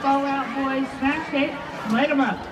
Fall Out Boy Smash Tape, Light 'em Up.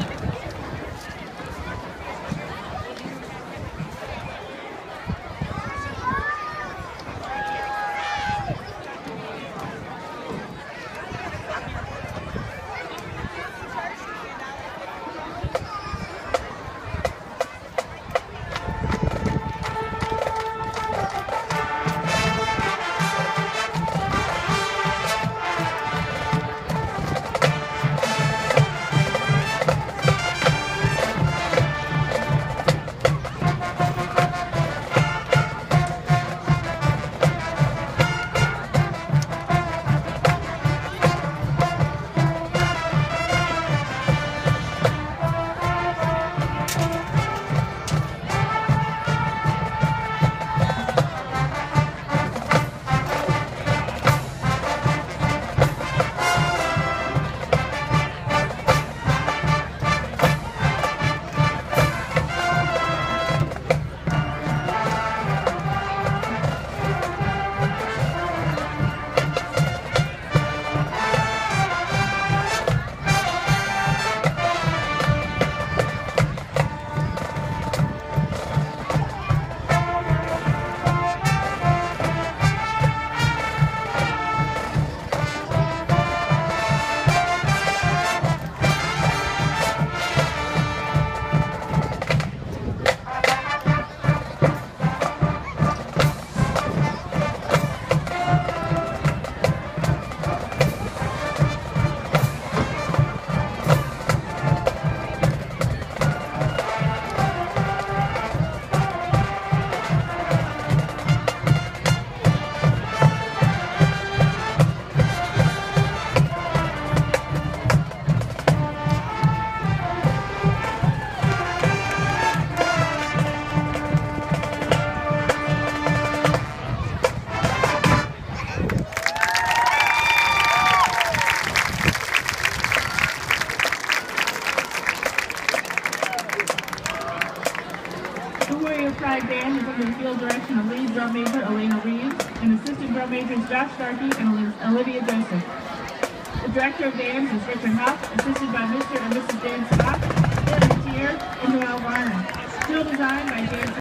The Warrior Pride Band is under the field direction of lead drum major Elena Reeves and assistant drum majors Josh Starkey and Olivia Joseph. The director of bands is Richard Huff, assisted by Mr. and Mrs. Dan Scott, and Tier and Noel Varner. Field design by James